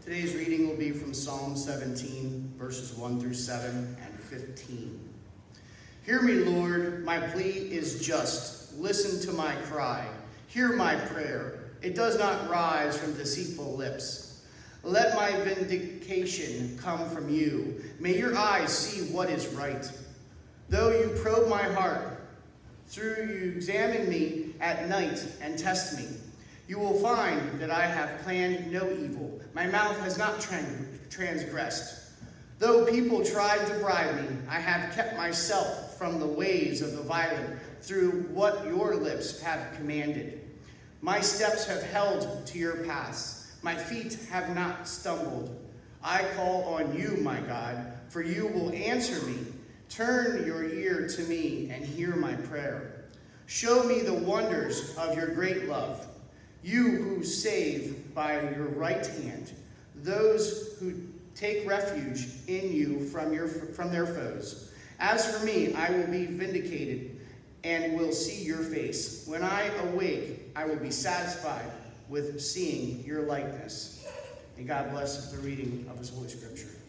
Today's reading will be from Psalm 17, verses 1 through 7 and 15. Hear me, Lord, my plea is just. Listen to my cry. Hear my prayer. It does not rise from deceitful lips. Let my vindication come from you. May your eyes see what is right. Though you probe my heart, through you examine me at night and test me, you will find that I have planned no evil. My mouth has not transgressed. Though people tried to bribe me, I have kept myself from the ways of the violent through what your lips have commanded. My steps have held to your paths. My feet have not stumbled. I call on you, my God, for you will answer me. Turn your ear to me and hear my prayer. Show me the wonders of your great love. You who save by your right hand, those who take refuge in you from their foes. As for me, I will be vindicated and will see your face. When I awake, I will be satisfied with seeing your likeness. May God bless the reading of his Holy Scripture.